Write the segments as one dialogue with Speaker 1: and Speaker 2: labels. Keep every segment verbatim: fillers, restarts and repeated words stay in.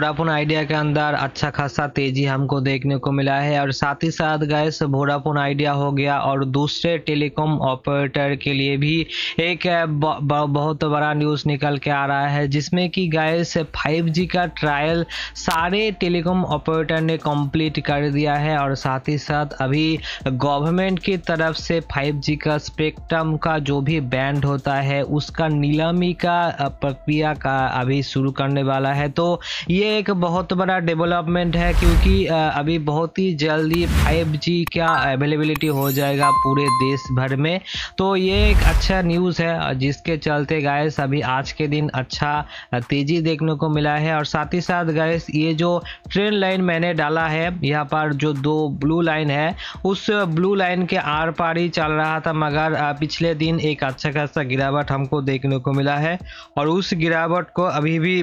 Speaker 1: Vodafone idea के अंदर अच्छा खासा तेजी हमको देखने को मिला है और साथ ही साथ गाइस वोडाफोन आइडिया हो गया और दूसरे टेलीकॉम ऑपरेटर के लिए भी एक ब, ब, बहुत बड़ा न्यूज़ निकल के आ रहा है, जिसमें कि गाइस फाइव जी का ट्रायल सारे टेलीकॉम ऑपरेटर ने कंप्लीट कर दिया है और साथ ही साथ अभी गवर्नमेंट की तरफ से फाइव जी का स्पेक्ट्रम का जो भी बैंड होता है उसका नीलामी का प्रक्रिया का अभी शुरू करने वाला है। तो ये एक बहुत बड़ा डेवलपमेंट है क्योंकि अभी बहुत ही जल्दी फाइव जी का अवेलेबिलिटी हो जाएगा पूरे देश भर में। तो ये एक अच्छा न्यूज़ है जिसके चलते गाइस अभी आज के दिन अच्छा तेजी देखने को मिला है। और साथ ही साथ गाइस ये जो ट्रेन लाइन मैंने डाला है यहाँ पर जो दो ब्लू लाइन है उस ब्लू लाइन के आर पार ही चल रहा था, मगर पिछले दिन एक अच्छा खासा गिरावट हमको देखने को मिला है और उस गिरावट को अभी भी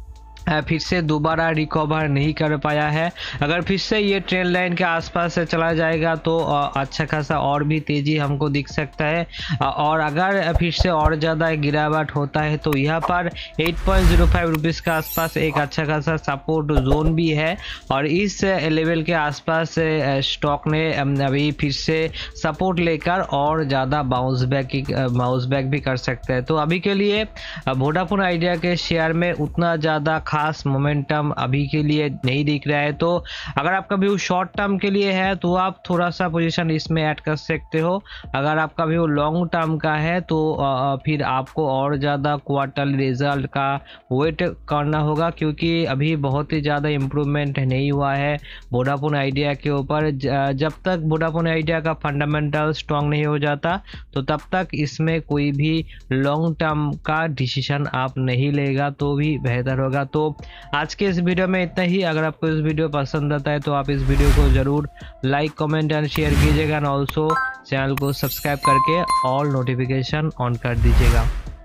Speaker 1: फिर से दोबारा रिकवर नहीं कर पाया है। अगर फिर से ये ट्रेन लाइन के आसपास से चला जाएगा तो अच्छा खासा और भी तेज़ी हमको दिख सकता है और अगर फिर से और ज़्यादा गिरावट होता है तो यहाँ पर eight point zero five rupees के आसपास एक अच्छा खासा सपोर्ट जोन भी है और इस लेवल के आसपास स्टॉक ने अभी फिर से सपोर्ट लेकर और ज़्यादा बाउंस बैक बाउंस बैक भी कर सकता है। तो अभी के लिए वोडाफोन आइडिया के शेयर में उतना ज़्यादा खास मोमेंटम अभी के लिए नहीं दिख रहा है। तो अगर आपका व्यू शॉर्ट टर्म के लिए है तो आप थोड़ा सा पोजीशन इसमें ऐड कर सकते हो। अगर आपका व्यू लॉन्ग टर्म का है तो फिर आपको और ज़्यादा क्वार्टरली रिजल्ट का वेट करना होगा क्योंकि अभी बहुत ही ज़्यादा इम्प्रूवमेंट नहीं हुआ है वोडाफोन आइडिया के ऊपर। जब तक वोडाफोन आइडिया का फंडामेंटल स्ट्रॉन्ग नहीं हो जाता तो तब तक इसमें कोई भी लॉन्ग टर्म का डिसीजन आप नहीं लेगा तो भी बेहतर होगा। तो आज के इस वीडियो में इतना ही। अगर आपको इस वीडियो पसंद आता है तो आप इस वीडियो को जरूर लाइक कमेंट एंड शेयर कीजिएगा और ऑल्सो चैनल को सब्सक्राइब करके ऑल नोटिफिकेशन ऑन कर दीजिएगा।